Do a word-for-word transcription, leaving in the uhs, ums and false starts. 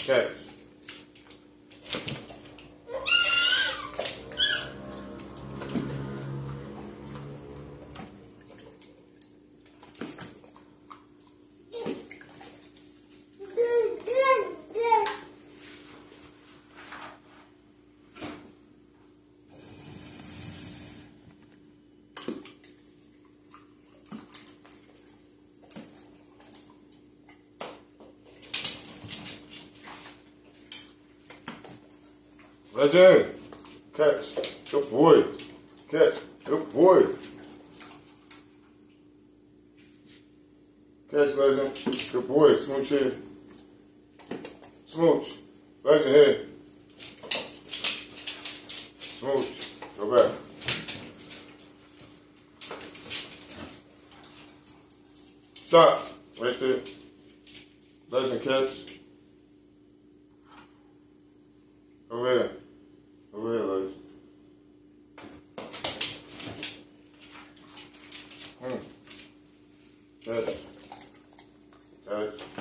Catch. Legend, catch, good boy, catch, good boy, catch, Legend, good boy, smooch here, smooch, Legend here, smooch, go back, stop, right there, Legend, catch, over here. Over here, Legend. Hmm. Catch. Catch.